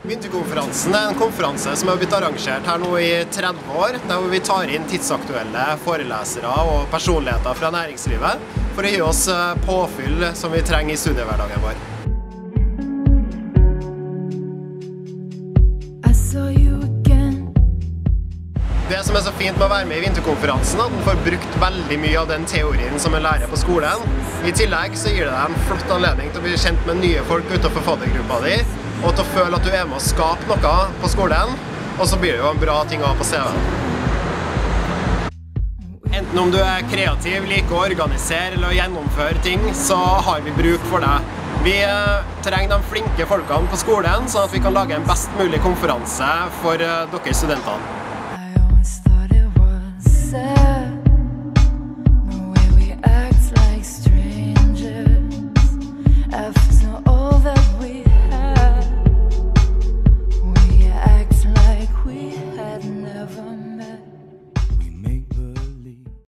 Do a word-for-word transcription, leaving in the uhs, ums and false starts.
Vinterkonferansen er en konferanse som har blitt arrangert her nå i tretti år, der vi tar inn tidsaktuelle forelesere og personligheter fra næringslivet for å gi oss påfyll som vi trenger i studiehverdagen vår. Det som er så fint med å være med i vinterkonferansen er at man får brukt veldig mye av den teorien som man lærer på skolen. I tillegg så gir det deg en flott anledning til å bli kjent med nye folk utenfor faddergruppa di, og til å føle at du er med å skape noe på skolen, og så blir det jo en bra ting å ha på C V-en. Enten om du er kreativ, liker å organisere eller å gjennomføre ting, så har vi bruk for deg. Vi trenger de flinke folkene på skolen, sånn at vi kan lage en best mulig konferanse for dere studentene.